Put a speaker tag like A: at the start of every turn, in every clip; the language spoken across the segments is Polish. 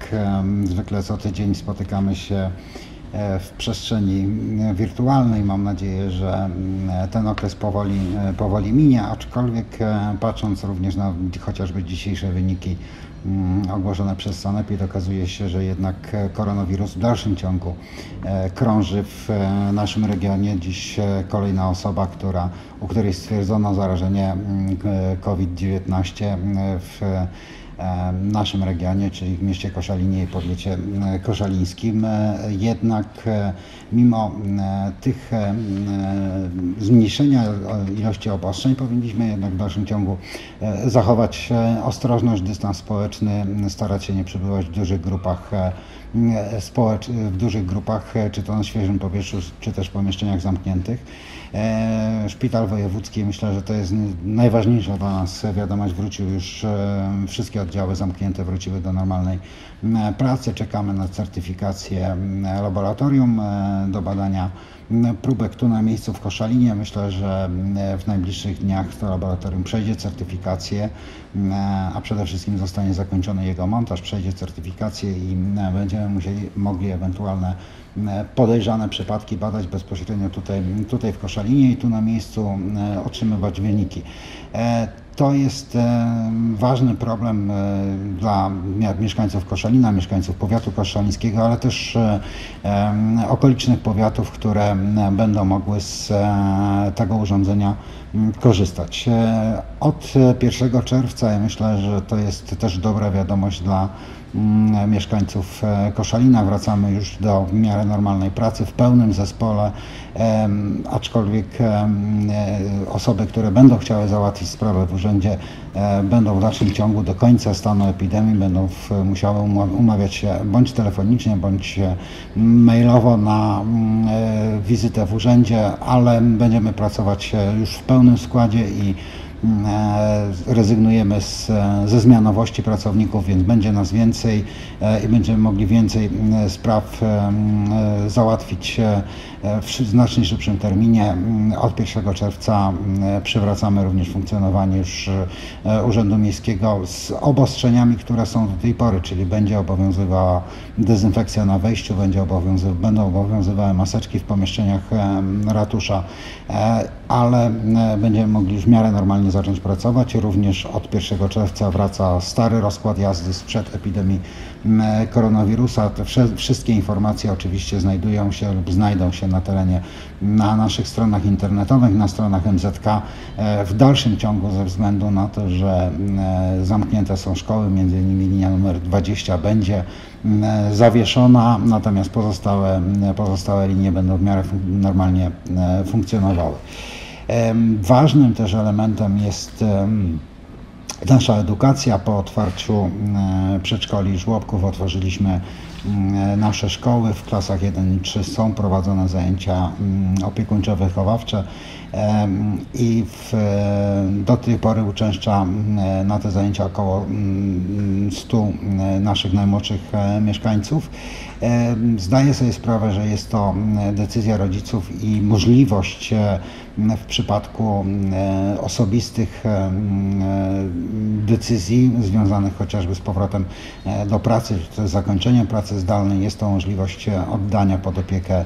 A: zwykle co tydzień spotykamy się w przestrzeni wirtualnej. Mam nadzieję, że ten okres powoli minie, aczkolwiek patrząc również na chociażby dzisiejsze wyniki ogłoszone przez Sanepid, okazuje się, że jednak koronawirus w dalszym ciągu krąży w naszym regionie. Dziś kolejna osoba, u której stwierdzono zarażenie COVID-19 w naszym regionie, czyli w mieście Koszalinie i powiecie koszalińskim. Jednak mimo tych zmniejszenia ilości obostrzeń powinniśmy jednak w dalszym ciągu zachować ostrożność, dystans społeczny, starać się nie przebywać w dużych grupach, czy to na świeżym powietrzu, czy też w pomieszczeniach zamkniętych. Szpital wojewódzki, myślę, że to jest najważniejsza dla nas wiadomość, wrócił już, wszystkie oddziały zamknięte wróciły do normalnej pracy. Czekamy na certyfikację laboratorium do badania próbek tu na miejscu w Koszalinie. Myślę, że w najbliższych dniach to laboratorium przejdzie certyfikację, a przede wszystkim zostanie zakończony jego montaż, przejdzie certyfikację i będziemy mogli ewentualne podejrzane przypadki badać bezpośrednio tutaj w Koszalinie i tu na miejscu otrzymywać wyniki. To jest ważny problem dla mieszkańców Koszalina, mieszkańców powiatu koszalińskiego, ale też okolicznych powiatów, które będą mogły z tego urządzenia korzystać. Od 1 czerwca ja myślę, że to jest też dobra wiadomość dla mieszkańców Koszalina. Wracamy już do w miarę normalnej pracy w pełnym zespole, aczkolwiek osoby, które będą chciały załatwić sprawę w urzędzie, będą w dalszym ciągu do końca stanu epidemii, będą musiały umawiać się bądź telefonicznie, bądź mailowo na wizytę w urzędzie, ale będziemy pracować już w pełnym składzie i rezygnujemy ze zmianowości pracowników, więc będzie nas więcej i będziemy mogli więcej spraw załatwić w znacznie szybszym terminie. Od 1 czerwca przywracamy również funkcjonowanie już Urzędu Miejskiego z obostrzeniami, które są do tej pory, czyli będzie obowiązywała dezynfekcja na wejściu, będą obowiązywały maseczki w pomieszczeniach ratusza, ale będziemy mogli już w miarę normalnie zacząć pracować. Również od 1 czerwca wraca stary rozkład jazdy sprzed epidemii koronawirusa. Te wszystkie informacje oczywiście znajdują się lub znajdą się na terenie, na naszych stronach internetowych, na stronach MZK. W dalszym ciągu ze względu na to, że zamknięte są szkoły, między innymi linia numer 20 będzie zawieszona, natomiast pozostałe linie będą w miarę normalnie funkcjonowały. Ważnym też elementem jest nasza edukacja. Po otwarciu przedszkoli i żłobków otworzyliśmy nasze szkoły. W klasach 1 i 3 są prowadzone zajęcia opiekuńczo-wychowawcze i do tej pory uczęszcza na te zajęcia około 100 naszych najmłodszych mieszkańców. Zdaję sobie sprawę, że jest to decyzja rodziców i możliwość w przypadku osobistych decyzji związanych chociażby z powrotem do pracy, czy z zakończeniem pracy zdalnej, jest to możliwość oddania pod opiekę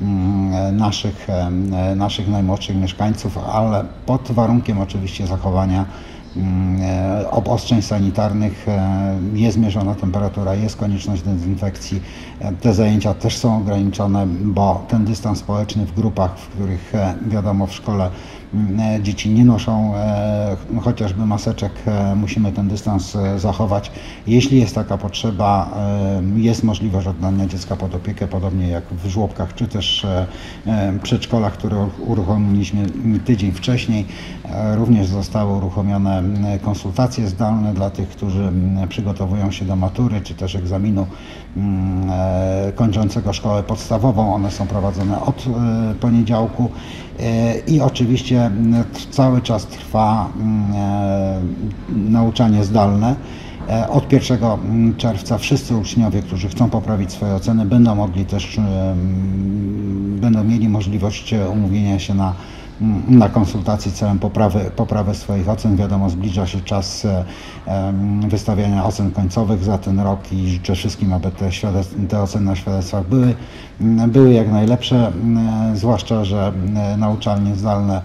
A: naszych najmłodszych mieszkańców, ale pod warunkiem oczywiście zachowania obostrzeń sanitarnych. Jest mierzona temperatura, jest konieczność dezynfekcji. Te zajęcia też są ograniczone, bo ten dystans społeczny w grupach, w których wiadomo w szkole dzieci nie noszą chociażby maseczek, musimy ten dystans zachować. Jeśli jest taka potrzeba, jest możliwość oddania dziecka pod opiekę, podobnie jak w żłobkach, czy też przedszkolach, które uruchomiliśmy tydzień wcześniej. Również zostały uruchomione konsultacje zdalne dla tych, którzy przygotowują się do matury, czy też egzaminu kończącego szkołę podstawową. One są prowadzone od poniedziałku i oczywiście cały czas trwa nauczanie zdalne. Od 1 czerwca wszyscy uczniowie, którzy chcą poprawić swoje oceny, będą mieli możliwość umówienia się na na konsultacji celem poprawy swoich ocen. Wiadomo, zbliża się czas wystawiania ocen końcowych za ten rok i życzę wszystkim, aby te oceny na świadectwach były jak najlepsze, zwłaszcza że nauczalnie zdalne,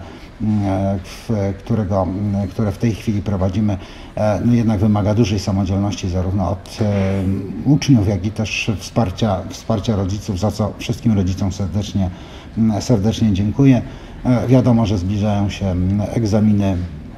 A: które w tej chwili prowadzimy, no jednak wymaga dużej samodzielności zarówno od uczniów, jak i też wsparcia rodziców, za co wszystkim rodzicom serdecznie dziękuję. Wiadomo, że zbliżają się egzaminy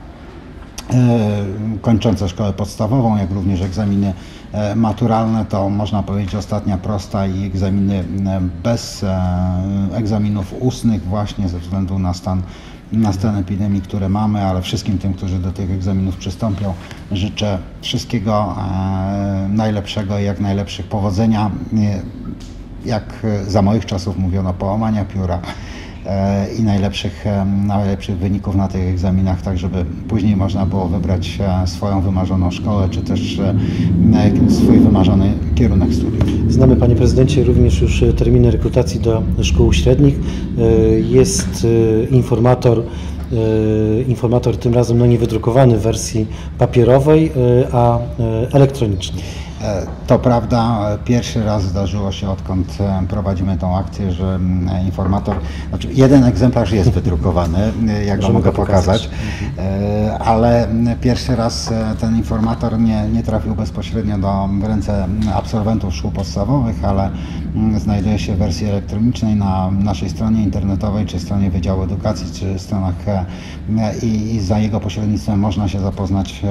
A: kończące szkołę podstawową, jak również egzaminy maturalne. To można powiedzieć ostatnia prosta i egzaminy bez egzaminów ustnych właśnie ze względu na stan epidemii, które mamy, ale wszystkim tym, którzy do tych egzaminów przystąpią, życzę wszystkiego najlepszego i jak najlepszych powodzenia. Jak za moich czasów mówiono, połamania pióra i najlepszych wyników na tych egzaminach, tak żeby później można było wybrać swoją wymarzoną szkołę, czy też swój wymarzony kierunek studiów.
B: Znamy, panie prezydencie, również już terminy rekrutacji do szkół średnich. Jest informator tym razem nie wydrukowany w wersji papierowej, a elektronicznej.
A: To prawda, pierwszy raz zdarzyło się, odkąd prowadzimy tą akcję, że informator, znaczy jeden egzemplarz jest wydrukowany, jak go mogę pokazać, ale pierwszy raz ten informator nie trafił bezpośrednio w ręce absolwentów szkół podstawowych, ale znajduje się w wersji elektronicznej na naszej stronie internetowej, czy stronie Wydziału Edukacji, czy stronach i za jego pośrednictwem można się zapoznać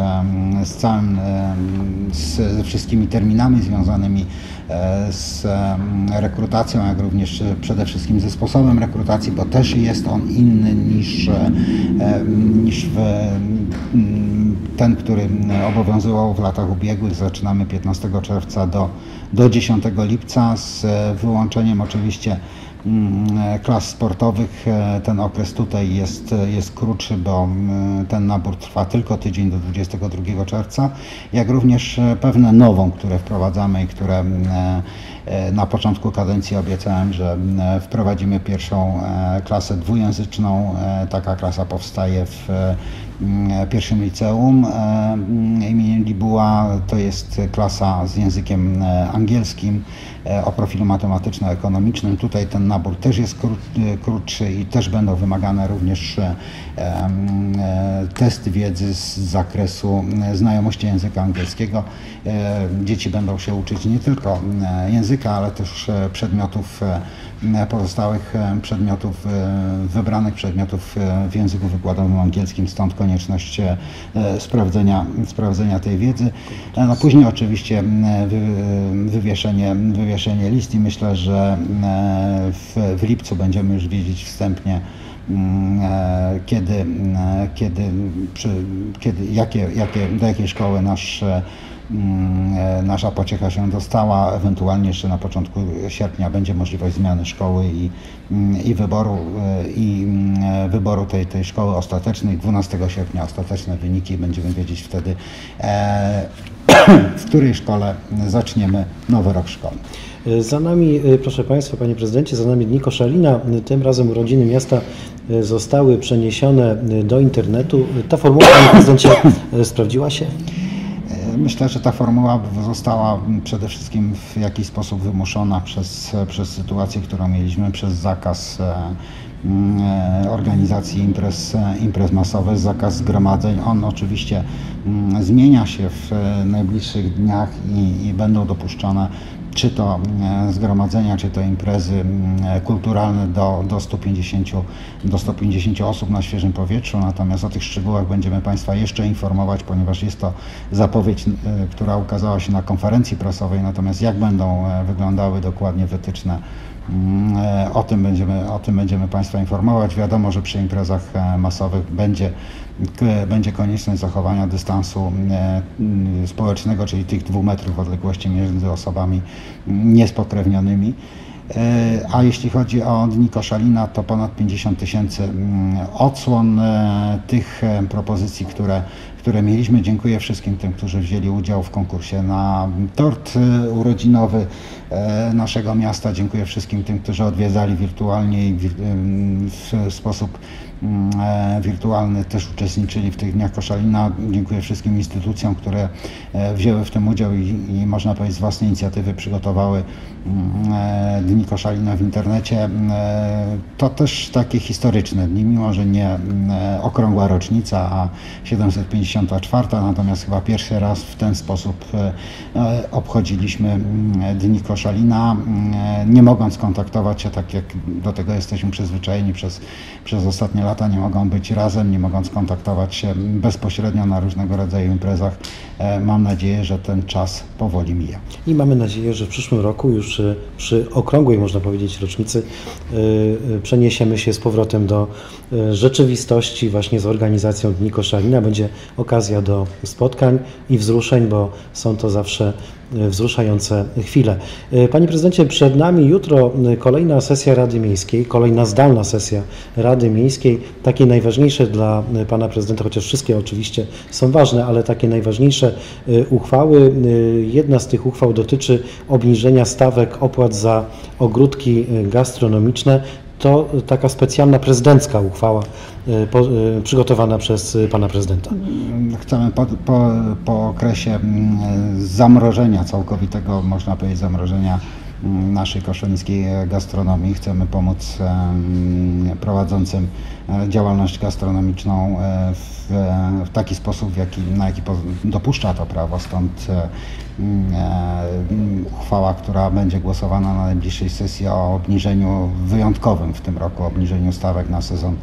A: ze wszystkimi terminami związanymi z rekrutacją, jak również przede wszystkim ze sposobem rekrutacji, bo też jest on inny niż ten, który obowiązywał w latach ubiegłych. Zaczynamy 15 czerwca do 10 lipca z wyłączeniem oczywiście klas sportowych. Ten okres tutaj jest krótszy, bo ten nabór trwa tylko tydzień do 22 czerwca, jak również pewne nową, które wprowadzamy i które na początku kadencji obiecałem, że wprowadzimy pierwszą klasę dwujęzyczną. Taka klasa powstaje w pierwszym liceum imienia Libuła. To jest klasa z językiem angielskim o profilu matematyczno-ekonomicznym. Tutaj ten nabór też jest krótszy i też będą wymagane również testy wiedzy z zakresu znajomości języka angielskiego. Dzieci będą się uczyć nie tylko języka, ale też przedmiotów pozostałych przedmiotów, wybranych przedmiotów w języku wykładowym angielskim, stąd konieczność sprawdzenia tej wiedzy. No później oczywiście wywieszenie list i myślę, że w lipcu będziemy już wiedzieć wstępnie, do jakiej szkoły nasza pociecha się dostała. Ewentualnie jeszcze na początku sierpnia będzie możliwość zmiany szkoły i wyboru tej szkoły ostatecznej. 12 sierpnia ostateczne wyniki, będziemy wiedzieć wtedy, w której szkole zaczniemy nowy rok szkolny.
B: Za nami, proszę Państwa, Panie Prezydencie, za nami Dni Koszalina. Tym razem urodziny miasta zostały przeniesione do internetu. Ta formuła, Panie Prezydencie, sprawdziła się?
A: Myślę, że ta formuła została przede wszystkim w jakiś sposób wymuszona przez sytuację, którą mieliśmy, przez zakaz organizacji imprez masowych, zakaz zgromadzeń. On oczywiście zmienia się w najbliższych dniach i będą dopuszczone czy to zgromadzenia, czy to imprezy kulturalne do 150 osób na świeżym powietrzu. Natomiast o tych szczegółach będziemy Państwa jeszcze informować, ponieważ jest to zapowiedź, która ukazała się na konferencji prasowej. Natomiast jak będą wyglądały dokładnie wytyczne, o tym będziemy Państwa informować. Wiadomo, że przy imprezach masowych będzie konieczność zachowania dystansu społecznego, czyli tych 2 metrów odległości między osobami niespokrewnionymi. A jeśli chodzi o Dni Koszalina, to ponad 50 000 odsłon tych propozycji, które mieliśmy. Dziękuję wszystkim tym, którzy wzięli udział w konkursie na tort urodzinowy naszego miasta. Dziękuję wszystkim tym, którzy odwiedzali wirtualnie i w sposób wirtualny też uczestniczyli w tych Dniach Koszalina. Dziękuję wszystkim instytucjom, które wzięły w tym udział i można powiedzieć z własnej inicjatywy przygotowały Dni Koszalina w internecie. To też takie historyczne dni, mimo że nie okrągła rocznica, a 754, natomiast chyba pierwszy raz w ten sposób obchodziliśmy Dni Koszalina, nie mogąc kontaktować się, tak jak do tego jesteśmy przyzwyczajeni przez ostatnie lata, nie mogą być razem, nie mogąc kontaktować się bezpośrednio na różnego rodzaju imprezach. Mam nadzieję, że ten czas powoli mija.
B: I mamy nadzieję, że w przyszłym roku już przy okrągłej, można powiedzieć, rocznicy przeniesiemy się z powrotem do rzeczywistości właśnie z organizacją Dni Koszalina. Będzie okazja do spotkań i wzruszeń, bo są to zawsze wzruszające chwile. Panie prezydencie, przed nami jutro kolejna sesja Rady Miejskiej, kolejna zdalna sesja Rady Miejskiej, takie najważniejsze dla pana prezydenta, chociaż wszystkie oczywiście są ważne, ale takie najważniejsze uchwały. Jedna z tych uchwał dotyczy obniżenia stawek opłat za ogródki gastronomiczne. To taka specjalna prezydencka uchwała przygotowana przez pana prezydenta.
A: Chcemy po okresie zamrożenia całkowitego, można powiedzieć zamrożenia naszej koszalińskiej gastronomii, chcemy pomóc prowadzącym działalność gastronomiczną w taki sposób, na jaki dopuszcza to prawo. Stąd uchwała, która będzie głosowana na najbliższej sesji o obniżeniu wyjątkowym w tym roku, obniżeniu stawek na sezon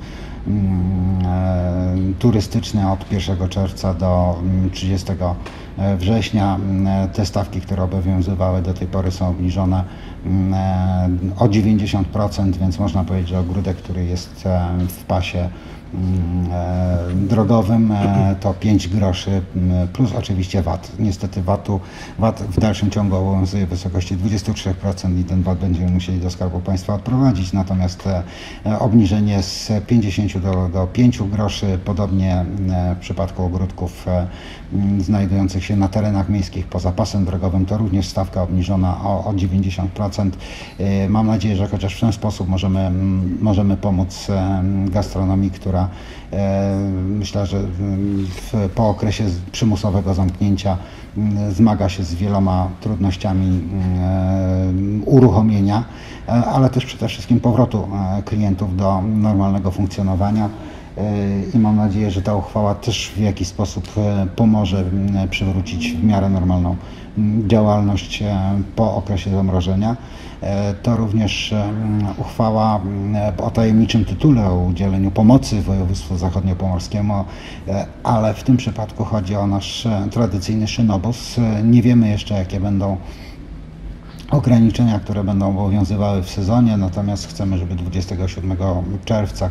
A: turystyczny od 1 czerwca do 30 września. Te stawki, które obowiązywały do tej pory, są obniżone o 90%, więc można powiedzieć, że ogródek, który jest w pasie drogowym, to 5 groszy plus oczywiście VAT. Niestety VAT w dalszym ciągu obowiązuje w wysokości 23% i ten VAT będziemy musieli do Skarbu Państwa odprowadzić, natomiast obniżenie z 50 do 5 groszy, podobnie w przypadku ogródków znajdujących się na terenach miejskich poza pasem drogowym, to również stawka obniżona o 90%. Mam nadzieję, że chociaż w ten sposób możemy pomóc gastronomii, która myślę, że po okresie przymusowego zamknięcia zmaga się z wieloma trudnościami uruchomienia, ale też przede wszystkim powrotu klientów do normalnego funkcjonowania. I mam nadzieję, że ta uchwała też w jakiś sposób pomoże przywrócić w miarę normalną działalność po okresie zamrożenia. To również uchwała o tajemniczym tytule o udzieleniu pomocy województwu zachodniopomorskiemu, ale w tym przypadku chodzi o nasz tradycyjny szynobóz. Nie wiemy jeszcze, jakie będą ograniczenia, które będą obowiązywały w sezonie, natomiast chcemy, żeby 27 czerwca,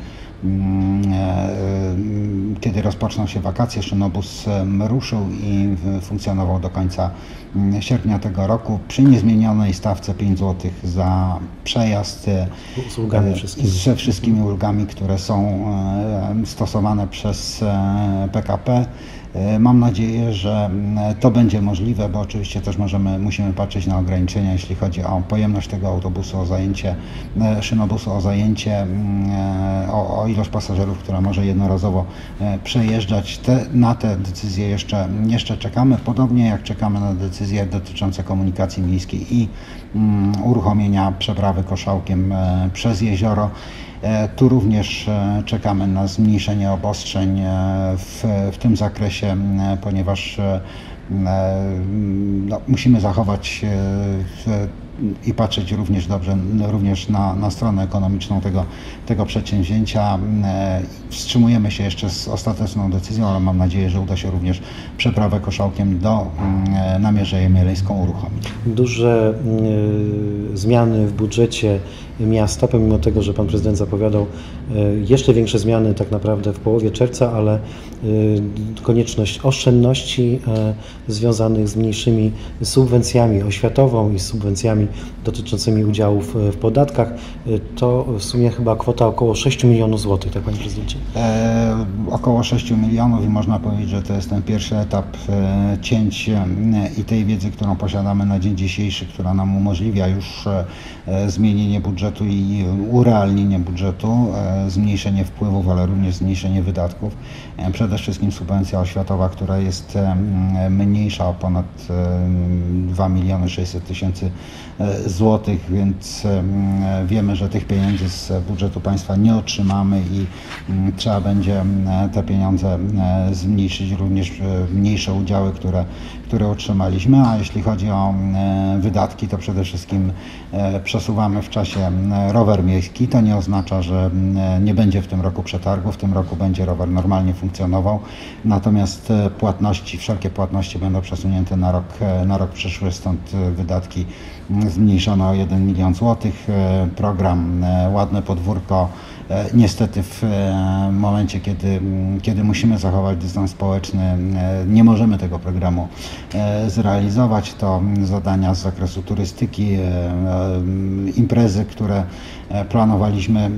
A: kiedy rozpoczną się wakacje, szynobóz ruszył i funkcjonował do końca sierpnia tego roku przy niezmienionej stawce 5 zł za przejazd ze wszystkimi ulgami, które są stosowane przez PKP. Mam nadzieję, że to będzie możliwe, bo oczywiście też musimy patrzeć na ograniczenia, jeśli chodzi o pojemność tego autobusu, o zajęcie szynobusu, o ilość pasażerów, która może jednorazowo przejeżdżać. Na te decyzje jeszcze czekamy, podobnie jak czekamy na decyzje dotyczące komunikacji miejskiej i uruchomienia przeprawy koszałkiem przez jezioro. Tu również czekamy na zmniejszenie obostrzeń w tym zakresie, ponieważ musimy zachować i patrzeć również na stronę ekonomiczną tego przedsięwzięcia. Wstrzymujemy się jeszcze z ostateczną decyzją, ale mam nadzieję, że uda się również przeprawę koszałkiem na Mierzę Jemielejską uruchomić.
B: Duże zmiany w budżecie miasta, pomimo tego, że pan prezydent zapowiadał jeszcze większe zmiany tak naprawdę w połowie czerwca, ale konieczność oszczędności związanych z mniejszymi subwencjami oświatową i subwencjami kwestiami dotyczącymi udziałów w podatkach. To w sumie chyba kwota około 6 milionów złotych, tak Panie Prezydencie?
A: Około 6 milionów i można powiedzieć, że to jest ten pierwszy etap cięć i tej wiedzy, którą posiadamy na dzień dzisiejszy, która nam umożliwia już zmienienie budżetu i urealnienie budżetu, zmniejszenie wpływów, ale również zmniejszenie wydatków. Przede wszystkim subwencja oświatowa, która jest mniejsza o ponad 2 600 000 złotych, więc wiemy, że tych pieniędzy z budżetu państwa nie otrzymamy i trzeba będzie te pieniądze zmniejszyć, również mniejsze udziały, które otrzymaliśmy, a jeśli chodzi o wydatki, to przede wszystkim przesuwamy w czasie rower miejski. To nie oznacza, że nie będzie w tym roku przetargu, w tym roku będzie rower normalnie funkcjonował, natomiast płatności, wszelkie płatności będą przesunięte na rok przyszły, stąd wydatki zmniejszone o 1 milion złotych. Program Ładne Podwórko niestety w momencie, kiedy musimy zachować dystans społeczny, nie możemy tego programu zrealizować. To zadania z zakresu turystyki, imprezy, które planowaliśmy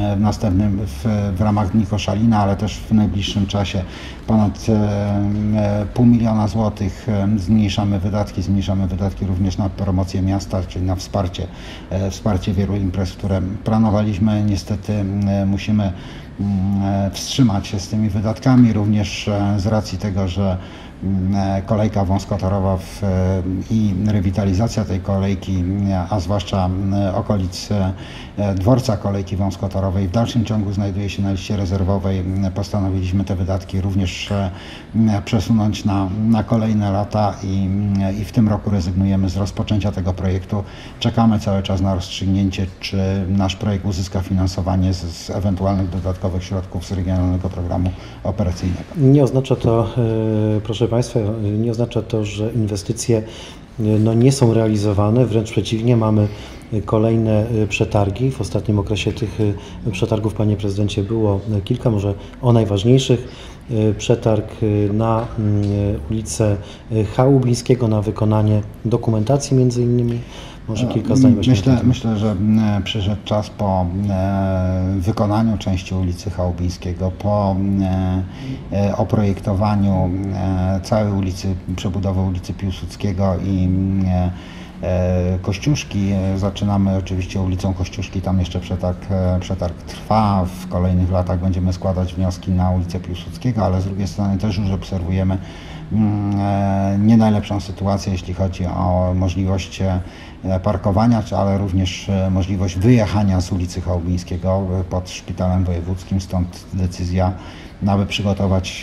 A: w ramach Dni Koszalina, ale też w najbliższym czasie ponad 500 000 złotych. Zmniejszamy wydatki również na promocję miasta, czyli na wsparcie wielu imprez, które planowaliśmy. Niestety musimy wstrzymać się z tymi wydatkami, również z racji tego, że kolejka wąskotorowa i rewitalizacja tej kolejki, a zwłaszcza okolic dworca kolejki wąskotorowej w dalszym ciągu znajduje się na liście rezerwowej. Postanowiliśmy te wydatki również przesunąć na kolejne lata i w tym roku rezygnujemy z rozpoczęcia tego projektu. Czekamy cały czas na rozstrzygnięcie, czy nasz projekt uzyska finansowanie z ewentualnych dodatkowych środków z Regionalnego Programu Operacyjnego.
B: Nie oznacza to, proszę Państwa, nie oznacza to, że inwestycje nie są realizowane, wręcz przeciwnie, mamy kolejne przetargi. W ostatnim okresie tych przetargów, Panie Prezydencie, było kilka, może o najważniejszych. Przetarg na ulicę Chałublińskiego, na wykonanie dokumentacji między innymi. Może kilka zdań właśnie.
A: Myślę, że przyszedł czas po wykonaniu części ulicy Chałubińskiego, po oprojektowaniu całej ulicy, przebudowy ulicy Piłsudskiego i Kościuszki. Zaczynamy oczywiście ulicą Kościuszki, tam jeszcze przetarg trwa. W kolejnych latach będziemy składać wnioski na ulicę Piłsudskiego, ale z drugiej strony też już obserwujemy nie najlepszą sytuację, jeśli chodzi o możliwość parkowania, ale również możliwość wyjechania z ulicy Chałubińskiego pod Szpitalem Wojewódzkim, stąd decyzja, aby przygotować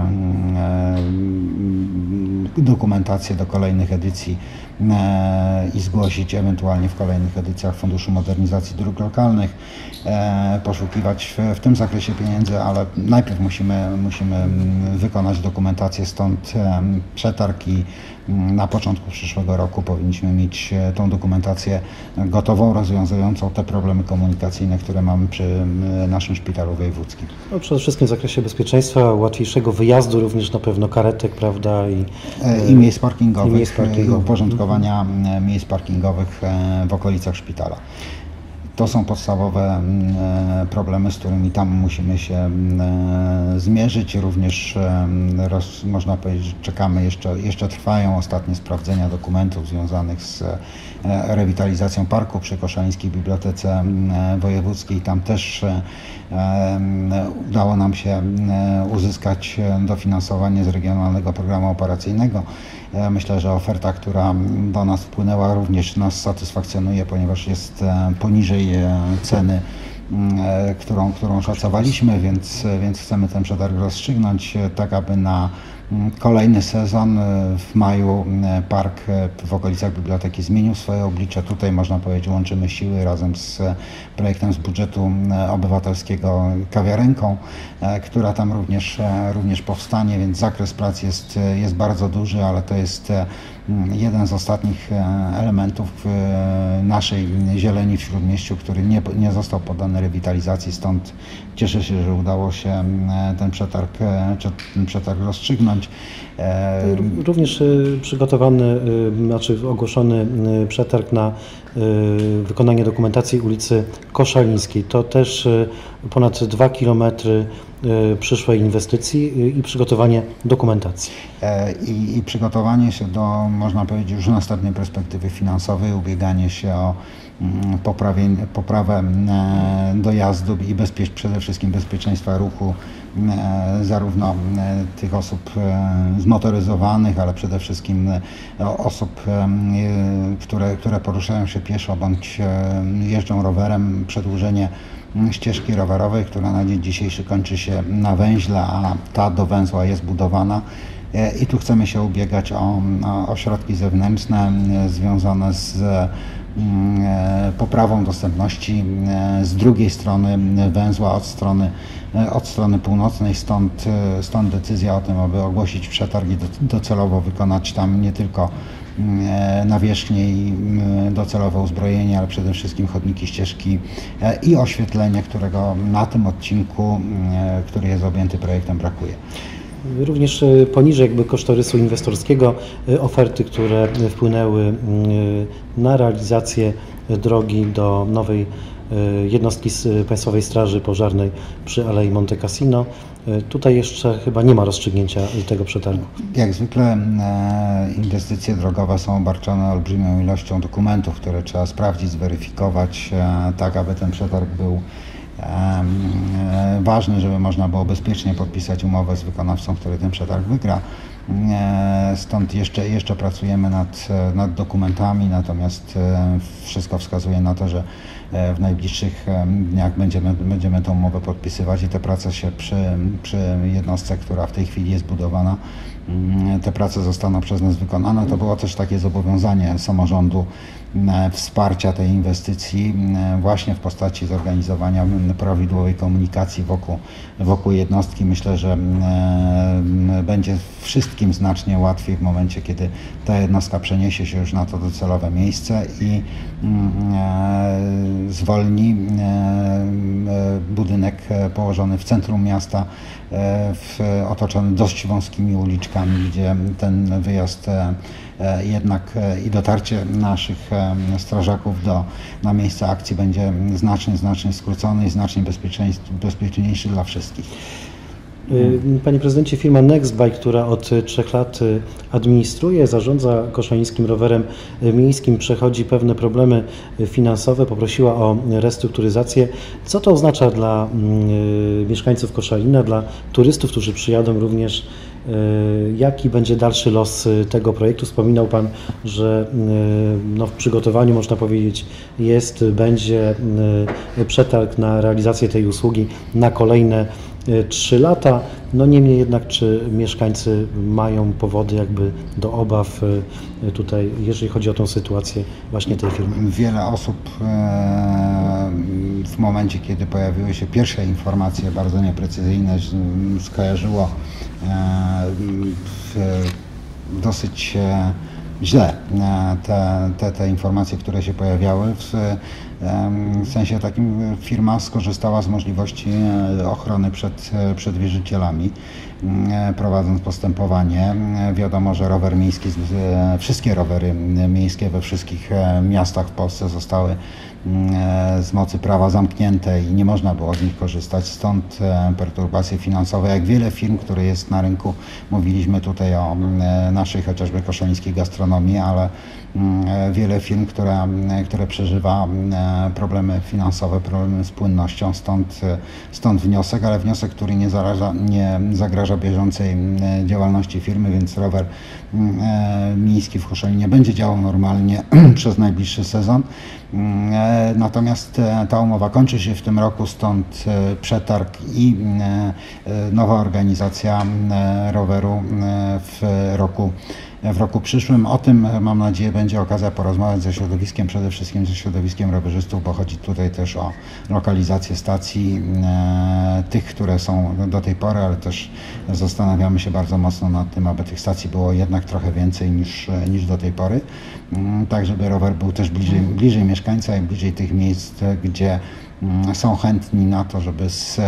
A: dokumentację do kolejnych edycji i zgłosić ewentualnie w kolejnych edycjach Funduszu Modernizacji Dróg Lokalnych, poszukiwać w tym zakresie pieniędzy, ale najpierw musimy wykonać dokumentację, stąd przetarg i na początku przyszłego roku powinniśmy mieć tą dokumentację gotową, rozwiązującą te problemy komunikacyjne, które mamy przy naszym szpitalu wojewódzkim.
B: No, przede wszystkim w zakresie bezpieczeństwa, łatwiejszego wyjazdu również na pewno karetek, prawda?
A: I miejsc parkingowych, i uporządkowania miejsc parkingowych w okolicach szpitala. To są podstawowe problemy, z którymi tam musimy się zmierzyć. Również można powiedzieć, że czekamy, jeszcze trwają ostatnie sprawdzenia dokumentów związanych z rewitalizacją parku przy Koszalińskiej Bibliotece Wojewódzkiej. Tam też udało nam się uzyskać dofinansowanie z Regionalnego Programu Operacyjnego. Myślę, że oferta, która do nas wpłynęła, również nas satysfakcjonuje, ponieważ jest poniżej ceny, którą szacowaliśmy, więc chcemy ten przetarg rozstrzygnąć, tak aby na kolejny sezon w maju park w okolicach biblioteki zmienił swoje oblicze. Tutaj można powiedzieć, łączymy siły razem z projektem z budżetu obywatelskiego Kawiarenką, która tam również powstanie, więc zakres prac jest bardzo duży, ale to jest jeden z ostatnich elementów naszej zieleni w Śródmieściu, który nie został poddany rewitalizacji, stąd cieszę się, że udało się ten przetarg rozstrzygnąć.
B: Również przygotowany, ogłoszony przetarg na wykonanie dokumentacji ulicy Koszalińskiej. To też ponad 2 km przyszłej inwestycji i przygotowanie dokumentacji.
A: I przygotowanie się do, można powiedzieć, już następnej perspektywy finansowej, ubieganie się o poprawę dojazdu i przede wszystkim bezpieczeństwa ruchu zarówno tych osób zmotoryzowanych, ale przede wszystkim osób, które poruszają się pieszo bądź jeżdżą rowerem, przedłużenie ścieżki rowerowej, która na dzień dzisiejszy kończy się na węźle, a ta do węzła jest budowana. I tu chcemy się ubiegać o środki zewnętrzne związane z poprawą dostępności z drugiej strony węzła, od strony północnej, stąd decyzja o tym, aby ogłosić przetarg i docelowo wykonać tam nie tylko nawierzchnię i docelowe uzbrojenie, ale przede wszystkim chodniki, ścieżki i oświetlenie, którego na tym odcinku, który jest objęty projektem, brakuje.
B: Również poniżej kosztorysu inwestorskiego oferty, które wpłynęły na realizację drogi do nowej jednostki z Państwowej Straży Pożarnej przy Alei Monte Cassino. Tutaj jeszcze chyba nie ma rozstrzygnięcia tego przetargu.
A: Jak zwykle inwestycje drogowe są obarczone olbrzymią ilością dokumentów, które trzeba sprawdzić, zweryfikować, tak aby ten przetarg był ważny, żeby można było bezpiecznie podpisać umowę z wykonawcą, który ten przetarg wygra. Stąd jeszcze pracujemy nad dokumentami, natomiast wszystko wskazuje na to, że w najbliższych dniach będziemy tę umowę podpisywać i te prace się przy jednostce, która w tej chwili jest budowana, te prace zostaną przez nas wykonane. To było też takie zobowiązanie samorządu wsparcia tej inwestycji właśnie w postaci zorganizowania prawidłowej komunikacji wokół jednostki. Myślę, że będzie wszystkim znacznie łatwiej w momencie, kiedy ta jednostka przeniesie się już na to docelowe miejsce i zwolni budynek położony w centrum miasta, otoczony dość wąskimi uliczkami, gdzie ten wyjazd jednak i dotarcie naszych strażaków na miejsce akcji będzie znacznie skrócony i znacznie bezpieczniejszy dla wszystkich.
B: Panie prezydencie, firma Nextbike, która od 3 lat administruje, zarządza koszalińskim rowerem miejskim, przechodzi pewne problemy finansowe, poprosiła o restrukturyzację. Co to oznacza dla mieszkańców Koszalina, dla turystów, którzy przyjadą również? Jaki będzie dalszy los tego projektu? Wspominał Pan, że w przygotowaniu, można powiedzieć, będzie przetarg na realizację tej usługi na kolejne 3 lata. Niemniej jednak, czy mieszkańcy mają powody do obaw tutaj, jeżeli chodzi o tą sytuację właśnie tej firmy?
A: Wiele osób w momencie, kiedy pojawiły się pierwsze informacje bardzo nieprecyzyjne, skojarzyło dosyć źle te informacje, które się pojawiały. W sensie takim firma skorzystała z możliwości ochrony przed wierzycielami, prowadząc postępowanie. Wiadomo, że rower miejski, wszystkie rowery miejskie we wszystkich miastach w Polsce zostały z mocy prawa zamknięte i nie można było z nich korzystać, stąd perturbacje finansowe. Jak wiele firm, które jest na rynku, mówiliśmy tutaj o naszej chociażby koszalińskiej gastronomii, ale wiele firm, które przeżywa problemy finansowe, problemy z płynnością, stąd wniosek, ale wniosek, który nie zagraża bieżącej działalności firmy, więc rower miejski w Koszalinie będzie działał normalnie przez najbliższy sezon. Natomiast ta umowa kończy się w tym roku, stąd przetarg i nowa organizacja roweru w roku przyszłym. O tym, mam nadzieję, będzie okazja porozmawiać ze środowiskiem, przede wszystkim ze środowiskiem rowerzystów, bo chodzi tutaj też o lokalizację stacji tych, które są do tej pory, ale też zastanawiamy się bardzo mocno nad tym, aby tych stacji było jednak trochę więcej niż do tej pory, tak żeby rower był też bliżej mieszkańca i bliżej tych miejsc, gdzie są chętni na to, żeby z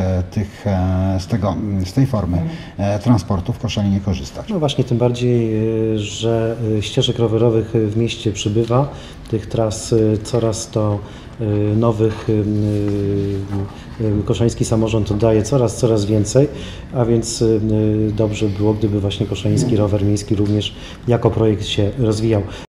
A: tej formy transportu w Koszalinie korzystać.
B: No właśnie, tym bardziej, że ścieżek rowerowych w mieście przybywa, tych tras coraz to nowych koszaliński samorząd daje coraz więcej, a więc dobrze było, gdyby właśnie koszaliński rower miejski również jako projekt się rozwijał.